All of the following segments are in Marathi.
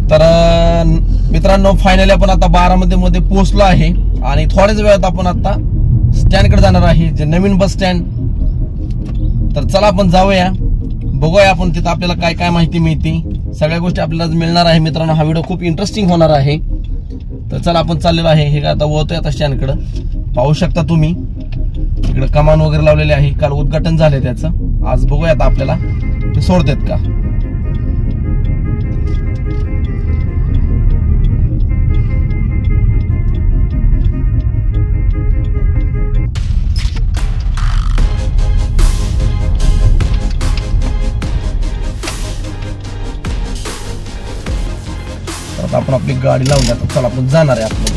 तर मित्रांनो फायनली आपण आता बारामतीमध्ये पोहोचलो आहे आणि थोड्याच वेळात आपण आता स्टँडकडे जाणार आहे, जे नवीन बस स्टँड. तर चला आपण जाऊया, बघूया आपण तिथं आपल्याला काय काय माहिती मिळते. सगळ्या गोष्टी आपल्याला मिळणार आहे मित्रांनो. हा व्हिडिओ खूप इंटरेस्टिंग होणार आहे. तर चला आपण चाललेलो आहे, हे आता वळतोय आता स्टँडकडे. पाहू शकता तुम्ही इकडे कमान वगैरे लावलेले आहे, काल उद्घाटन झाले त्याचं. आज बघूया आता आपल्याला ते सोडतात का. आता आपण आपली गाडी लावूया. चला आपण जाणार आहे आतमध्ये.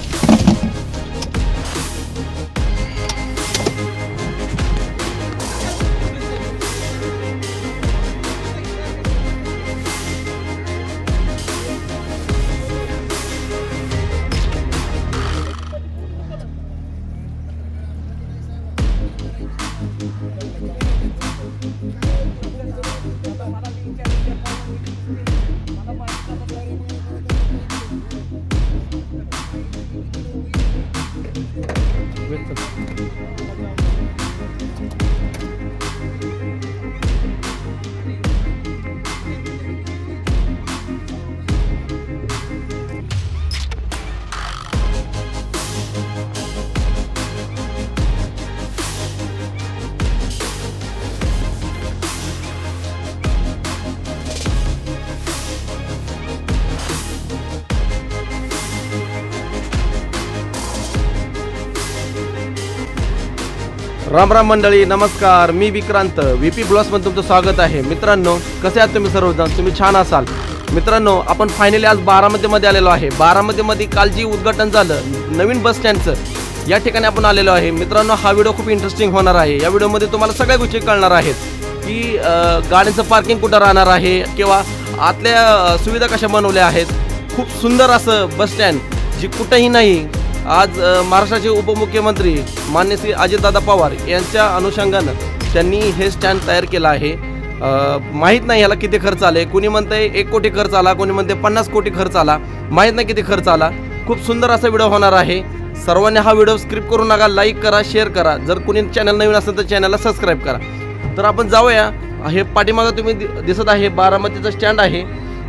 राम राम मंडळी, नमस्कार. मी विक्रांत, VP ब्लॉग्स मध्ये तुमचं स्वागत आहे. मित्रांनो, कसे आहात तुम्ही सर्वजण? तुम्ही छान असाल. मित्रांनो, आपण फायनली आज बारामतीमध्ये आलेलो आहे. बारामतीमध्ये काल जी उद्घाटन झालं नवीन बस स्टँडचं, या ठिकाणी आपण आलेलो आहे. मित्रांनो, हा व्हिडिओ खूप इंटरेस्टिंग होणार आहे. या व्हिडिओमध्ये तुम्हाला सगळ्या गोष्टी कळणार आहेत की गाड्यांचं पार्किंग कुठं राहणार आहे किंवा आतल्या सुविधा कशा बनवल्या आहेत. खूप सुंदर असं बस स्टँड, जी कुठंही नाही. आज महाराष्ट्राचे उपमुख्यमंत्री माननीय श्री अजितदादा पवार यांच्या अनुषंगानं त्यांनी हे स्टँड तयार केलं आहे. माहीत नाही ह्याला किती खर्च आले. कोणी म्हणतंय 1 कोटी खर्च आला, कोणी म्हणते 50 कोटी खर्च आला. माहीत नाही किती खर्च आला. खूप सुंदर असा व्हिडिओ होणार आहे. सर्वांनी हा व्हिडिओ स्किप करू नका, लाईक करा, शेअर करा. जर कोणी चॅनल नवीन असेल तर चॅनलला सबस्क्राईब करा. तर आपण जाऊया. हे पाठीमागं तुम्ही दिसत आहे बारामतीचं स्टँड आहे,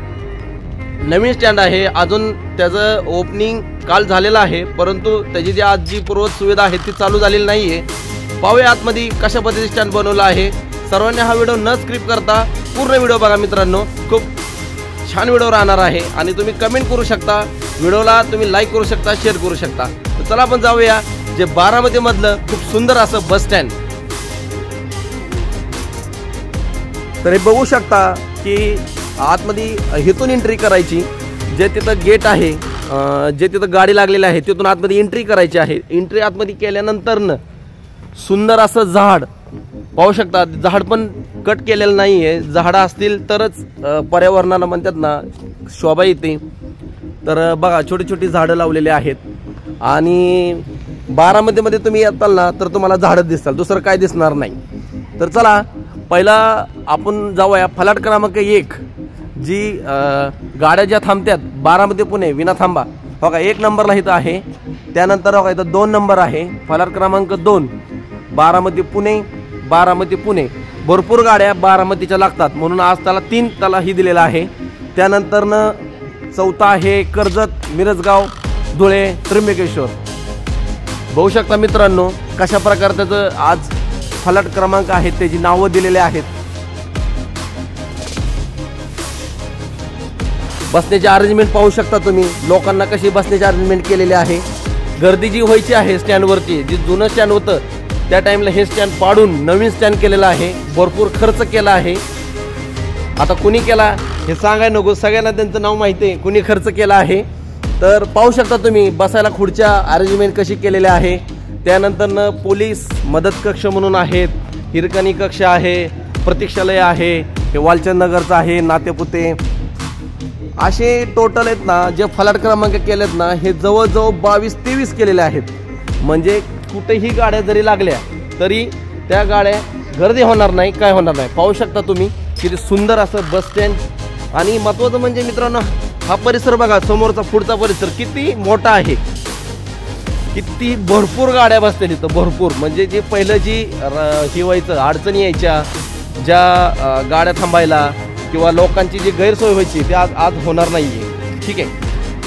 नवीन स्टँड आहे. अजून त्याचं ओपनिंग काल झालेलं आहे, परंतु त्याची जी आज जी पूर्व सुविधा आहे ती चालू झालेली नाही आहे. पाहूया आतमध्ये कशा पद्धतीने स्टँड बनवलं आहे. सर्वांनी हा व्हिडिओ न स्किप करता पूर्ण व्हिडिओ बघा मित्रांनो. खूप छान व्हिडिओ राहणार आहे आणि तुम्ही कमेंट करू शकता, व्हिडिओला तुम्ही लाईक करू शकता, शेअर करू शकता. तर चला आपण जाऊया, जे बारामतीमधलं खूप सुंदर असं बस स्टँड. तर हे बघू शकता की आतमध्ये इथून एंट्री करायची. जे तिथं गेट आहे, जे तिथं गाडी लागलेली आहे तिथून आतमध्ये एंट्री करायची आहे. एंट्री आतमध्ये केल्यानंतरनं सुंदर असं झाड पाहू शकता. झाड पण कट केलेलं नाही आहे. झाडं असतील तरच पर्यावरणाला म्हणतात ना शोभा येते. तर बघा, छोटी छोटी झाडं लावलेली आहेत. आणि बारामतीमध्ये तुम्ही येताल ना तर तुम्हाला झाडं दिसतात, दुसरं काय दिसणार नाही. तर चला पहिला आपण जाऊया फलाट क्रमांक 1, जी गाड्या ज्या थांबतात बारामती पुणे विना थांबा. बघा 1 नंबरला इथं आहे. त्यानंतर बघा इथं 2 नंबर आहे. फलाट क्रमांक 2 बारामती पुणे, बारामती पुणे. भरपूर गाड्या बारामतीच्या लागतात म्हणून आज त्याला 3 त्याला ही दिलेला आहे. त्यानंतरनं 4था आहे कर्जत, मिरजगाव, धुळे, त्र्यंबकेश्वर. बघू शकता मित्रांनो कशा प्रकारे त्याचं आज फलाट क्रमांक आहेत, त्याची नावं दिलेली आहेत. बसण्याची अरेंजमेंट पाहू शकता तुम्ही, लोकांना कशी बसण्याची अरेंजमेंट केलेली आहे. गर्दी जी व्हायची आहे स्टँडवरती, जी जुनं स्टँड होतं त्या टाइमला हे स्टँड पाडून नवीन स्टँड केलेलं आहे. भरपूर खर्च केला आहे. आता कुणी केला हे सांगायला नको, सगळ्यांना त्यांचं नाव माहिती आहे कुणी खर्च केला आहे. तर पाहू शकता तुम्ही बसायला खुर्च्या अरेंजमेंट कशी केलेली आहे. त्यानंतर पोलीस मदत कक्ष म्हणून आहेत, हिरकणी कक्ष आहे, प्रतीक्षालय आहे, हे वालचंद नगरचं आहे, नातेपुते. असे टोटल आहेत ना जे फलाट क्रमांक केलेत ना, हे जवळजवळ 22-23 केलेले आहेत. म्हणजे कुठेही गाड्या जरी लागल्या तरी त्या गाड्या गर्दी होणार नाही, काय होणार नाही. पाहू शकता तुम्ही किती सुंदर असं बस स्टँड. आणि महत्त्वाचं म्हणजे मित्रांनो, हा परिसर बघा, समोरचा पुढचा परिसर किती मोठा आहे, किती भरपूर गाड्या बसतील इथं, भरपूर. म्हणजे जे पहिलं जी ही व्हायचं, अडचणी यायच्या, ज्या गाड्या थांबायला किंवा लोकांची जी गैरसोय व्हायची ते आज होणार नाहीये. ठीक आहे.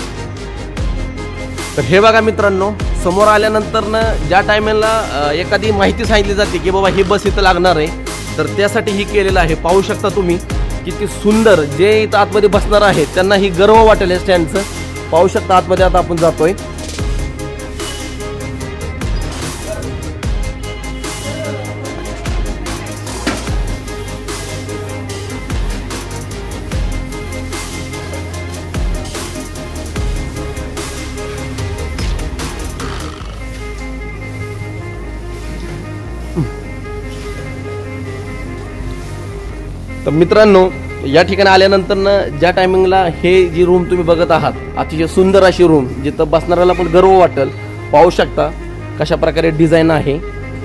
तर हे बघा मित्रांनो, समोर आल्यानंतर ना ज्या टायमिंगला एखादी माहिती सांगितली जाते की बाबा ही बस इथं लागणार आहे, तर त्यासाठी ही केलेलं आहे. पाहू शकता तुम्ही किती सुंदर. जे इथं आतमध्ये बसणार आहेत त्यांना ही गर्व वाटेल या स्टँडचं. पाहू शकता आतमध्ये आता आपण जातोय. तर मित्रांनो, या ठिकाणी आल्यानंतर ना ज्या टायमिंगला हे जी रूम तुम्ही बघत आहात, अतिशय सुंदर अशी रूम, जिथं बसणाऱ्याला पण गर्व वाटेल. पाहू शकता कशा प्रकारे डिझाईन आहे.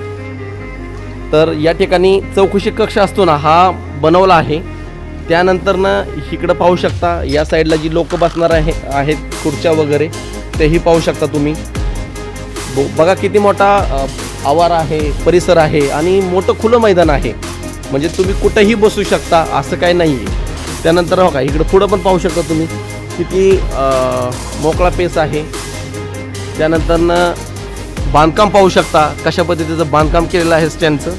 तर या ठिकाणी चौकशी कक्ष असतो ना, हा बनवला आहे. त्यानंतर ना इकडं पाहू शकता या साईडला जी लोक बसणार आहेत खुर्च्या वगैरे, तेही पाहू शकता तुम्ही. बघा किती मोठा आवार आहे, परिसर आहे आणि मोठं खुलं मैदान आहे. म्हणजे तुम्ही कुठेही बसू शकता, असं काही नाही आहे. त्यानंतर हो का, इकडं पुढं पण पाहू शकता तुम्ही किती मोकळा पेस आहे. त्यानंतर बांधकाम पाहू शकता कशा पद्धतीचं बांधकाम केलेलं आहे स्टँडचं.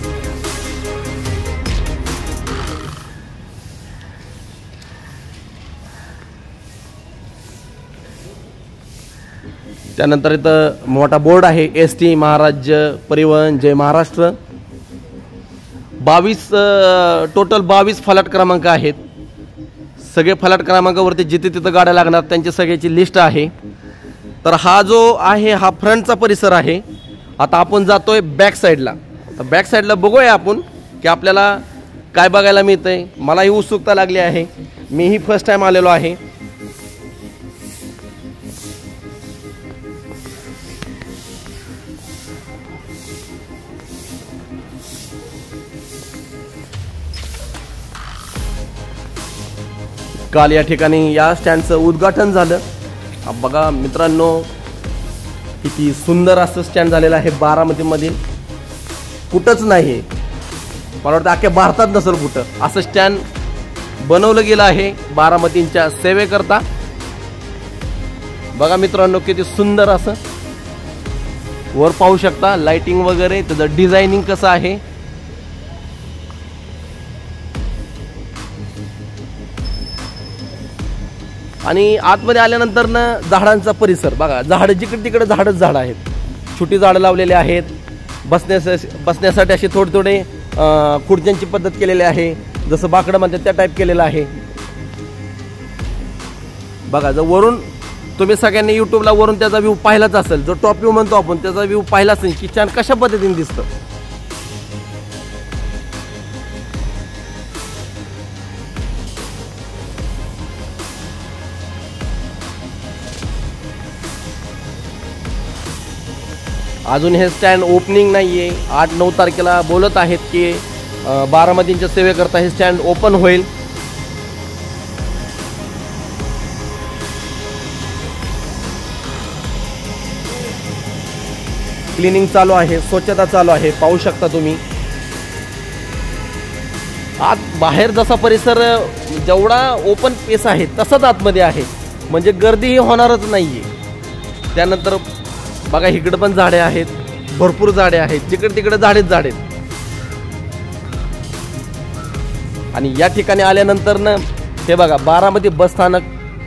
त्यानंतर इथं मोठा बोर्ड आहे, ST महाराज्य परिवहन जय महाराष्ट्र. 22 फलाट क्रमांक आहेत. सगळे फलाट क्रमांकावरती जिथे तिथं गाड्या लागणार त्यांची सगळ्याची लिस्ट आहे. तर हा जो आहे हा फ्रंटचा परिसर आहे. आता आपण जातोय बॅक साईडला. तर बॅक साईडला बघूया आपण की आपल्याला काय बघायला मिळतंय. मलाही उत्सुकता लागली आहे, मीही फर्स्ट टाइम आलेलो आहे. काल या ठिकाणी या स्टँडचं उद्घाटन झालं. बघा मित्रांनो, किती सुंदर असं स्टँड झालेलं आहे. बारामतीमधील कुठंच नाही, मला वाटतं अख्ख्या भारतात नसेल कुठं असं स्टँड बनवलं गेलं आहे बारामतींच्या सेवेकरता. बघा मित्रांनो, किती सुंदर असं वर पाहू शकता लाइटिंग वगैरे, त्याचं डिझायनिंग कसं आहे. आणि आतमध्ये आल्यानंतर ना झाडांचा परिसर बघा. झाडं जिकडे तिकडे झाडच झाडं आहेत. छोटी झाडं लावलेली आहेत. बसण्यासाठी अशी थोडे थोडे खुर्च्यांची पद्धत केलेली आहे, जसं बाकडं म्हणतात त्या टाईप केलेलं आहे. बघा, जर वरून तुम्ही सगळ्यांनी यूट्यूबला वरून त्याचा व्ह्यू पाहिलाच असेल, जो टॉप व्ह्यू म्हणतो आपण त्याचा व्ह्यू पाहिलाच नाही की छान कशा पद्धतीने दिसतं. अजून हे स्टँड ओपनिंग नाही आहे. 8-9 तारखेला बोलत आहेत की बारामतींच्या सेवेकरता हे स्टँड ओपन होईल. क्लिनिंग चालू आहे, स्वच्छता चालू आहे. पाहू शकता तुम्ही आत बाहेर जसा परिसर जेवढा ओपन पेस आहे तसाच आतमध्ये आहे, म्हणजे गर्दीही होणारच नाहीये. त्यानंतर बघा, इकडे पण झाडे आहेत, भरपूर झाडे आहेत. जिकडे तिकडे झाडेच झाडे. आणि या ठिकाणी आल्यानंतर ना हे बघा, बारामती बस स्थानक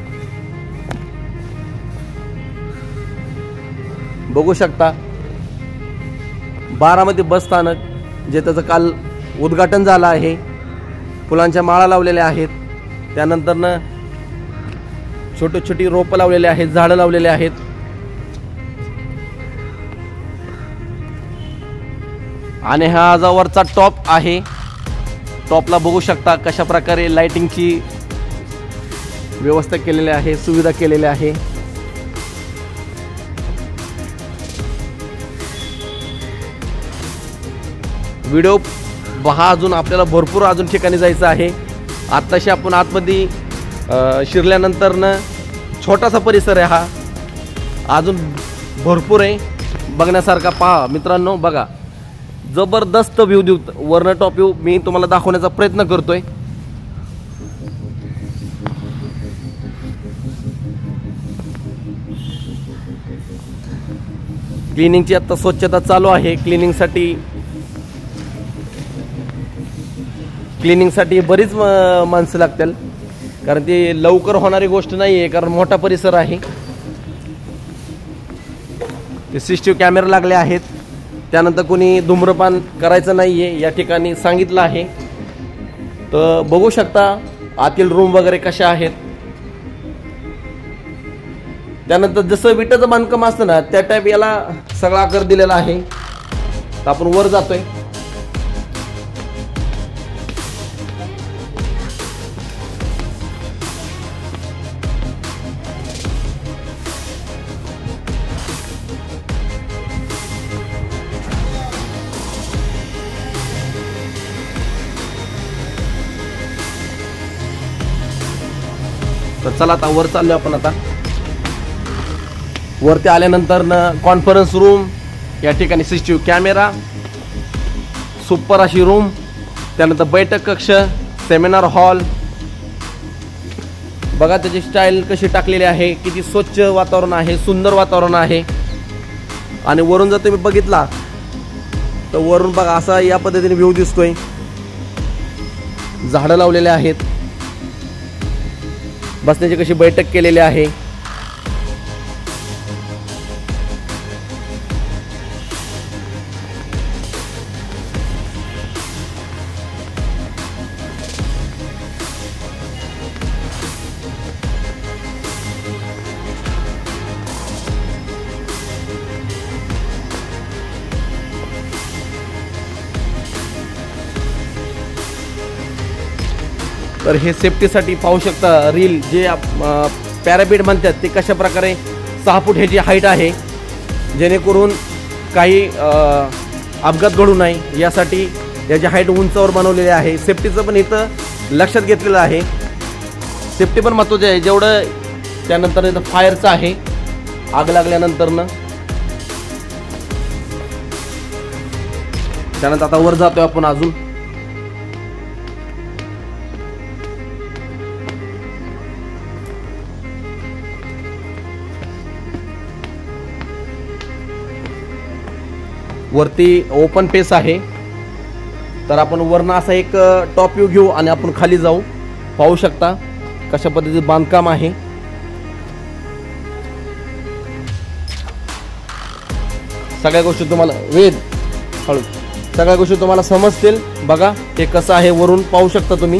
बघू शकता. बारामती बस स्थानक जे त्याचं काल उद्घाटन झालं आहे. फुलांच्या माळा लावलेल्या आहेत. त्यानंतर ना छोटी छोटी रोपं लावलेली आहेत, झाडं लावलेली आहेत. आणि हा जो वरचा टॉप आहे, टॉपला बघू शकता कशा प्रकारे लाइटिंगची व्यवस्था केलेली आहे, सुविधा केलेली आहे. व्हिडिओ पहा, अजून आपल्याला भरपूर अजून ठिकाणी जायचं आहे. आत्ताशी आपण आतमध्ये शिरल्यानंतरनं छोटासा परिसर आहे हा, अजून भरपूर आहे बघण्यासारखा. पहा मित्रांनो, बघा जबरदस्त व्ह्यू देऊ, वरनं टॉप व्ह्यू मी तुम्हाला दाखवण्याचा प्रयत्न करतोय. क्लिनिंगची आता स्वच्छता चालू आहे. क्लिनिंगसाठी बरीच माणसं लागतील, कारण ती लवकर होणारी गोष्ट नाही आहे, कारण मोठा परिसर आहे. ते CCTV कॅमेरे लागले आहेत. त्यानंतर कोणी धूम्रपान करायचं नाही आहे या ठिकाणी सांगितलं आहे. तर बघू शकता आतील रूम वगैरे कशा आहेत. त्यानंतर जसं विटाचं बांधकाम असतं ना, त्या टाईप याला सगळा आकार दिलेला आहे. तर आपण वर जातोय. तर चला आता वर चाललो आपण. आता वरती आल्यानंतर कॉन्फरन्स रूम, या ठिकाणी CCTV कॅमेरा, सुपर अशी रूम, त्यानंतर बैठक कक्ष, सेमिनार हॉल. बघा त्याची स्टाईल कशी टाकलेली आहे, किती स्वच्छ वातावरण आहे, सुंदर वातावरण आहे. आणि वरून जर तुम्ही बघितला तर वरून बघा असा या पद्धतीने व्ह्यू दिसतोय. झाडं लावलेले आहेत, बसण्याची कशी बैठक केलेली आहे. तर हे सेफ्टीसाठी पाहू शकता रील जे पॅरापीट म्हणतात ते कशा प्रकारे 6 फूट ह्याची हाईट आहे, जेणेकरून काही अपघात घडू नये यासाठी याची हाईट उंचावर बनवलेली आहे. सेफ्टीचं पण इथं लक्षात घेतलेलं आहे. सेफ्टी पण महत्त्वाची आहे जेवढं. त्यानंतर इथं फायरचं आहे, आग लागल्यानंतरनं. त्यानंतर आता वर जातोय आपण अजून. वरती ओपन पेस आहे. तर आपण वरनं असा एक टॉप व्ह्यू घेऊ आणि आपण खाली जाऊ. पाहू शकता कशा पद्धतीचं बांधकाम आहे. सगळ्या गोष्टी तुम्हाला सगळ्या गोष्टी तुम्हाला समजतील. बघा ते कसं आहे, वरून पाहू शकता तुम्ही.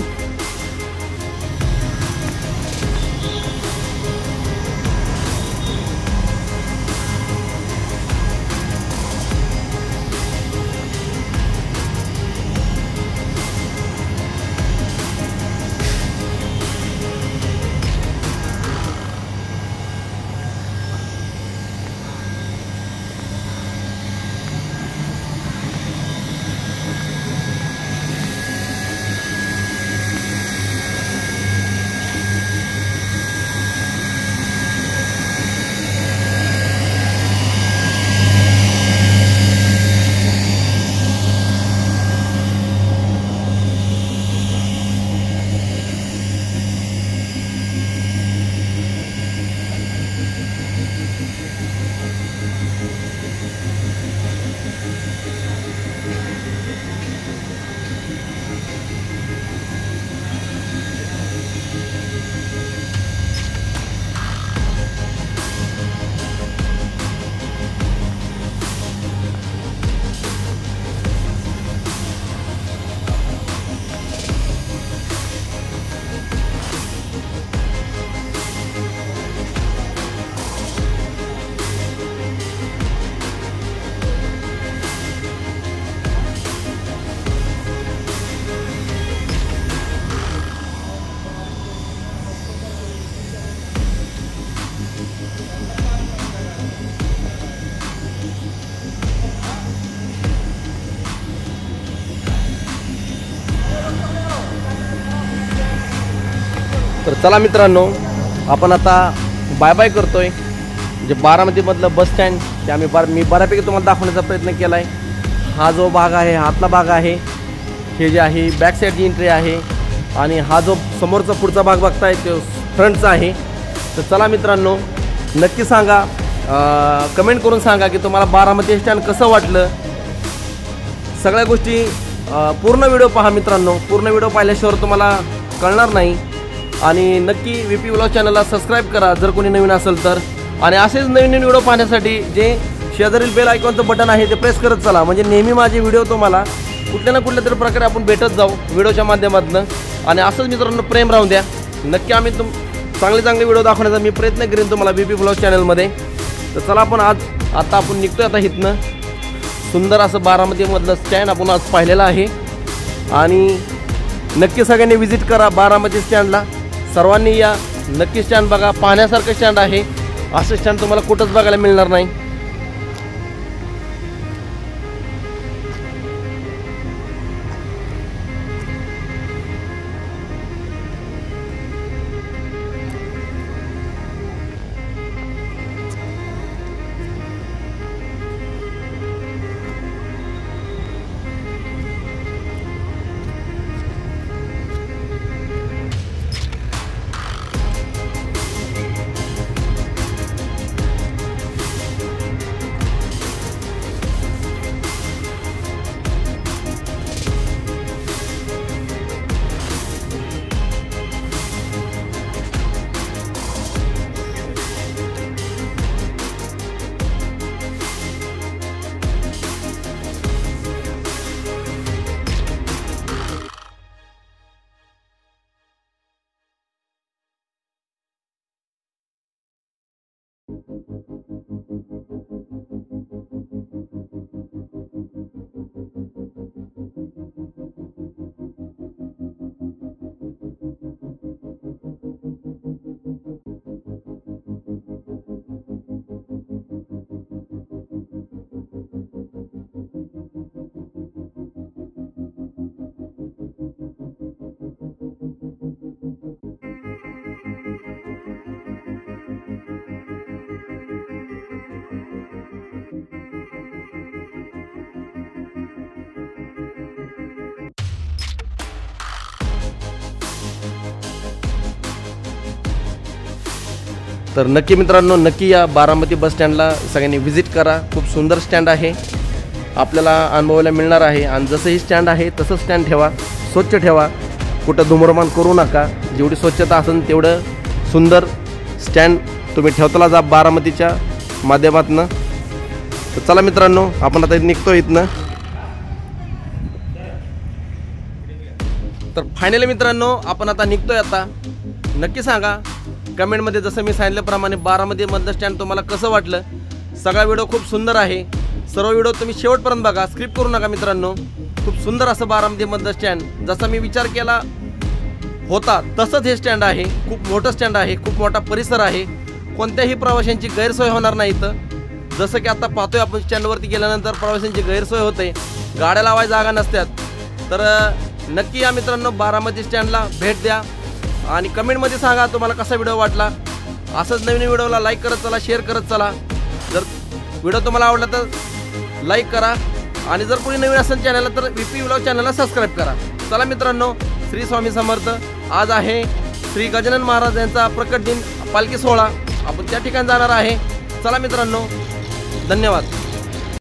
तर चला मित्रांनो, आपण आता बाय बाय करतोय. जे बारामतीमधलं बस स्टँड ते मी बऱ्यापैकी तुम्हाला दाखवण्याचा प्रयत्न केला आहे. हा जो भाग आहे, हातला भाग आहे, हे जे आहे बॅक साईडची एंट्री आहे, आणि हा जो समोरचा पुढचा भाग बघताय तो फ्रंटचा आहे. तर चला मित्रांनो, नक्की सांगा, कमेंट करून सांगा की तुम्हाला बारामती स्टँड कसं वाटलं. सगळ्या गोष्टी पूर्ण व्हिडिओ पहा मित्रांनो. पूर्ण व्हिडिओ पाहिल्याशिवाय तुम्हाला कळणार नाही. आणि नक्की VP ब्लॉग चॅनलला सबस्क्राईब करा जर कोणी नवीन असेल तर. आणि असेच नवीन नवीन व्हिडिओ पाहण्यासाठी जे शेजारील बेल आयकॉनचं बटन आहे ते प्रेस करत चला, म्हणजे नेहमी माझे व्हिडिओ तुम्हाला कुठल्या ना कुठल्या तरी प्रकारे आपण भेटत जाऊ व्हिडिओच्या माध्यमातून. आणि असंच मित्रांनो प्रेम राहून द्या. नक्की आम्ही चांगले व्हिडिओ दाखवण्याचा मी प्रयत्न करेन तुम्हाला VP ब्लॉग चॅनलमध्ये. तर चला आपण आता आपण निघतोय आता इथनं. सुंदर असं बारामतीमधलं स्टँड आपण आज पाहिलेलं आहे. आणि नक्की सगळ्यांनी व्हिजिट करा बारामती स्टँडला. सर्वांनी या, नक्की स्टँड बघा, पाहण्यासारखं स्टँड आहे. असं स्टँड तुम्हाला कुठंच बघायला मिळणार नाही. तर नक्की मित्रांनो, नक्की या बारामती बस स्टँडला सगळ्यांनी व्हिजिट करा. खूप सुंदर स्टँड आहे, आपल्याला अनुभवायला मिळणार आहे. आणि जसं ही स्टँड आहे तसं स्टँड ठेवा, स्वच्छ ठेवा, कुठं धूम्रपान करू नका. जेवढी स्वच्छता असेल तेवढं सुंदर स्टँड तुम्ही ठेवताला जा बारामतीच्या माध्यमातून. तर चला मित्रांनो, आपण आता निघतो इथनं. तर फायनली मित्रांनो, आपण आता निघतोय. आता नक्की सांगा कमेंटमध्ये, जसं मी सांगितल्याप्रमाणे बारामतीमधलं स्टँड तुम्हाला कसं वाटलं. सगळा व्हिडिओ खूप सुंदर आहे. सर्व व्हिडिओ तुम्ही शेवटपर्यंत बघा, स्क्रिप्ट करू नका मित्रांनो. खूप सुंदर असं बारामतीमधलं स्टँड, जसा मी विचार केला होता तसंच हे स्टँड आहे. खूप मोठं स्टँड आहे, खूप मोठा परिसर आहे. कोणत्याही प्रवाशांची गैरसोय होणार नाही इथं. जसं की आता पाहतोय आपण, स्टँडवरती गेल्यानंतर प्रवाशांची गैरसोय होते, गाड्या लावायला जागा नसतात. तर नक्की या मित्रांनो, बारामती स्टँडला भेट द्या. आणि कमेंटमध्ये सांगा तुम्हाला कसा व्हिडिओ वाटला. असंच नवीन व्हिडिओला लाईक करत चला, शेअर करत चला. जर व्हिडिओ तुम्हाला आवडला तर लाईक करा. आणि जर कोणी नवीन असेल चॅनलला तर VP ब्लॉग चॅनलला सबस्क्राईब करा. चला मित्रांनो, श्री स्वामी समर्थ. आज आहे श्री गजानन महाराज यांचा प्रकट दिन, पालखी सोहळा. आपण त्या ठिकाणी जाणार आहे. चला मित्रांनो, धन्यवाद.